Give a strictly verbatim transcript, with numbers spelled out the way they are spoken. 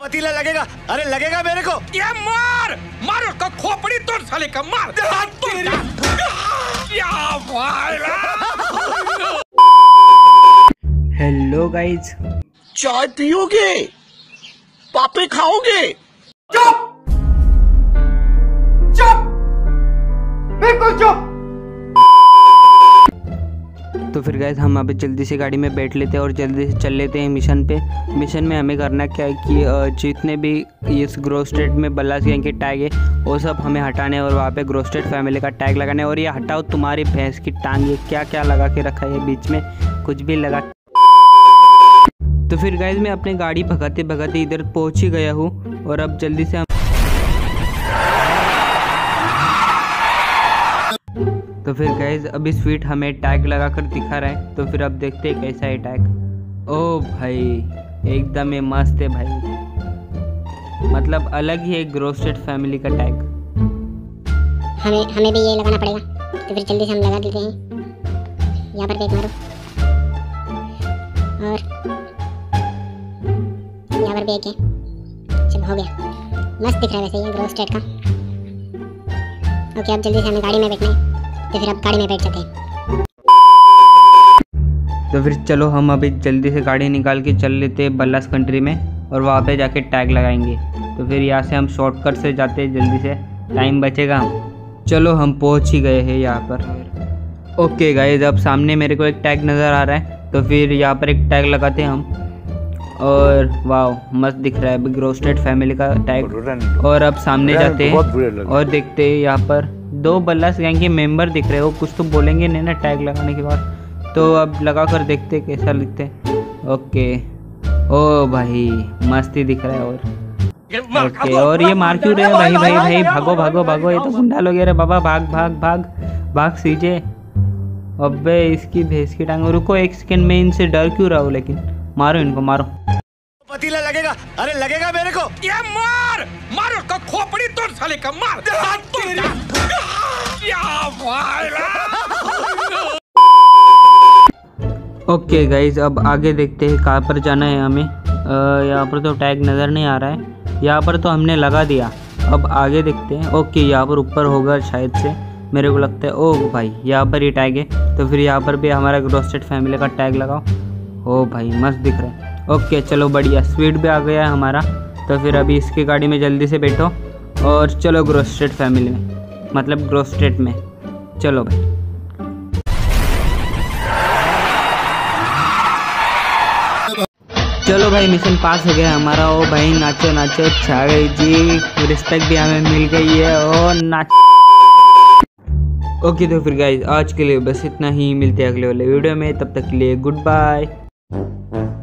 पतीला लगेगा, अरे लगेगा मेरे को। ये मार मार उसका खोपड़ी तोड़ साले का, मार क्या भाई। हेलो गाइज, चाय पियोगे? पापे खाओगे? चुप चुप बिल्कुल चुप। तो फिर गाइज हम अभी जल्दी से गाड़ी में बैठ लेते हैं और जल्दी से चल लेते हैं मिशन पे। मिशन में हमें करना क्या है कि जितने भी इस ग्रोस्टेड में बल्लास गैंग के टैग है वो सब हमें हटाने और वहाँ पे ग्रोस्टेड फैमिली का टैग लगाने। और ये हटाओ तुम्हारी भैंस की टांग, ये क्या क्या लगा के रखा है बीच में, कुछ भी लगा। तो फिर गाइज मैं अपनी गाड़ी भगाते भगाते इधर पहुँच ही गया हूँ और अब जल्दी से हम तो फिर गाइज अभी स्वीट हमें टैग लगाकर दिखा रहा है। तो फिर अब देखते हैं कैसा है टैग। ओ भाई एकदम ही मस्त है भाई, मतलब अलग ही एक ग्रोस्टेड फैमिली का टैग। हमें हमें भी ये लगाना पड़ेगा। तो फिर जल्दी से हम लगा देते हैं। यहाँ पर देख मारो और यहाँ पर भी एक है। चल हो गया, मस्त दिख रहा है वैसे ये ग्रोस्टेड का। ओके अब जल्दी से हमें गाड़ी में बैठना है। तो फिर अब गाड़ी में बैठ जाते हैं। तो फिर चलो हम अभी जल्दी से गाड़ी निकाल के चल लेते हैं बल्लास कंट्री में और वहाँ पे जाके टैग लगाएंगे। तो फिर यहाँ से हम शॉर्टकट से जाते हैं, जल्दी से टाइम बचेगा। हम चलो हम पहुँच ही गए हैं यहाँ पर। ओके गाइस अब सामने मेरे को एक टैग नज़र आ रहा है। तो फिर यहाँ पर एक टैग लगाते हैं हम और वाह मस्त दिख रहा है ग्रोस्टेड फैमिली का टैग। और अब सामने जाते हैं और देखते हैं यहाँ पर दो बल्लास गैंग के मेंबर दिख रहे हो, कुछ तो बोलेंगे नहीं ना टैग लगाने के बाद। तो अब लगा कर देखते हैं कैसा लिखते हैं। ओके ओ भाई मस्ती दिख रहा है। और ओके और ये मार क्यों रहे हैं भाई भाई भाई भागो भागो भागो, ये तो गुंडा लोग रहे बाबा, भाग भाग भाग भाग सीजे। अबे इसकी भैंस की टांग, रुको एक सेकंड में इनसे डर क्यों रहा हूँ, लेकिन मारो इनको मारो। पतीला लगेगा, अरे लगेगा मेरे को। ये मार मार उसका खोपड़ी तोड़ साले का, मार क्या भाई। ओके गाइज अब आगे देखते हैं कहाँ पर जाना है हमें। यहाँ पर तो टैग नज़र नहीं आ रहा है, यहाँ पर तो हमने लगा दिया। अब आगे देखते हैं। ओके यहाँ पर ऊपर होगा शायद से, मेरे को लगता है। ओ भाई यहाँ पर ही टैग है। तो फिर यहाँ पर भी हमारा ग्रोस्टेड फैमिली का टैग लगाओ। ओ भाई मस्त दिख रहा है। ओके चलो बढ़िया, स्वीट भी आ गया है हमारा। तो फिर अभी इसकी गाड़ी में जल्दी से बैठो और चलो ग्रोस्टेड फैमिली में, मतलब ग्रोस्टेड में चलो भाई। चलो भाई मिशन पास हो गया हमारा। ओ भाई नाचो नाचो, छा गई जी, रिस्पेक्ट भी हमें मिल गई है। ओ नाच। ओके तो फिर गाइज आज के लिए बस इतना ही, मिलते हैं अगले वाले वीडियो में, तब तक के लिए गुड बाय।